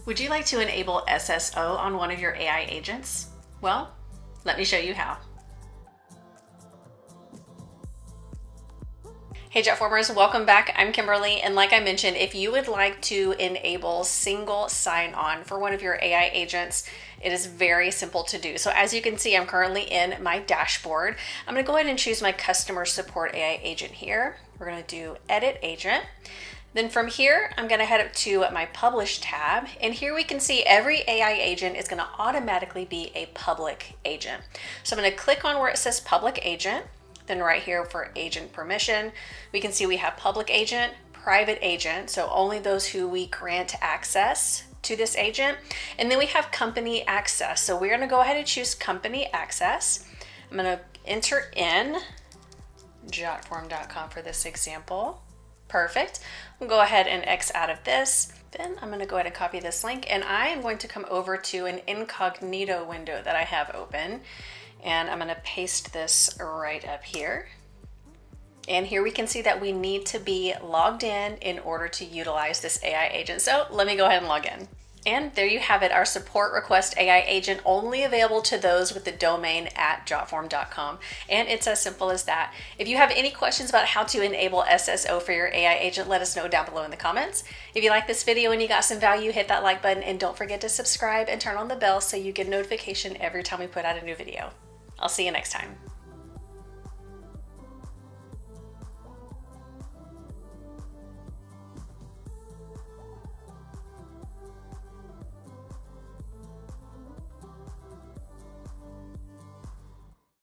Would you like to enable SSO on one of your AI agents? Well, let me show you how. Hey Jotformers, welcome back. I'm Kimberly, and like I mentioned, if you would like to enable single sign-on for one of your AI agents, it is very simple to do. So as you can see, I'm currently in my dashboard. I'm gonna go ahead and choose my customer support AI agent here. We're gonna do Edit Agent. Then from here, I'm gonna head up to my Publish tab, and here we can see every AI agent is gonna automatically be a public agent. So I'm gonna click on where it says Public Agent, then right here for agent permission, we can see we have Public Agent, Private Agent, so only those who we grant access to this agent, and then we have Company Access. So we're gonna go ahead and choose Company Access. I'm gonna enter in Jotform.com for this example. Perfect. We'll go ahead and X out of this. Then I'm going to go ahead and copy this link, and I am going to come over to an Incognito window that I have open, and I'm going to paste this right up here. And here we can see that we need to be logged in order to utilize this AI agent. So let me go ahead and log in. And there you have it, our support request AI agent, only available to those with the domain at jotform.com. And it's as simple as that. If you have any questions about how to enable SSO for your AI agent, let us know down below in the comments. If you like this video and you got some value, hit that like button, and don't forget to subscribe and turn on the bell so you get notification every time we put out a new video. I'll see you next time.